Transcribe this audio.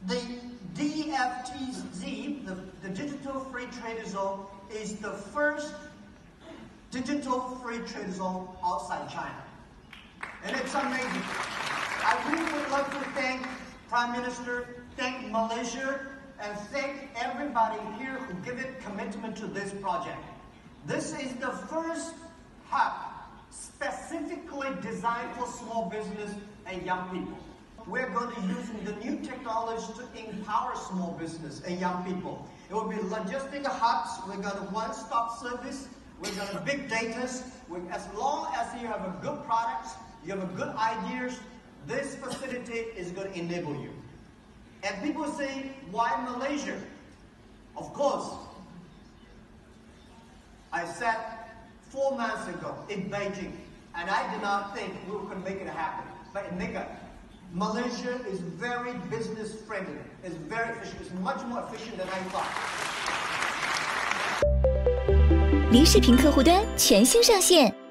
The DFTZ, the Digital Free Trade Zone, is the first digital free trade zone outside China. And it's amazing. I really would like to thank Prime Minister, thank Malaysia, and thank everybody here who give it commitment to this project. This is the first hub specifically designed for small business and young people. We're going to use the new technology to empower small business and young people. It will be logistic hubs. We're going to one-stop service. We're going to big data. As long as you have a good product, you have a good ideas, this facility is going to enable you. And people say, why Malaysia? Of course, I said 4 months ago in Beijing, and I did not think we could make it happen. But in Nika, Malaysia is very business friendly. It's very efficient. It's much more efficient than I thought. 梨视频客户端全新上线。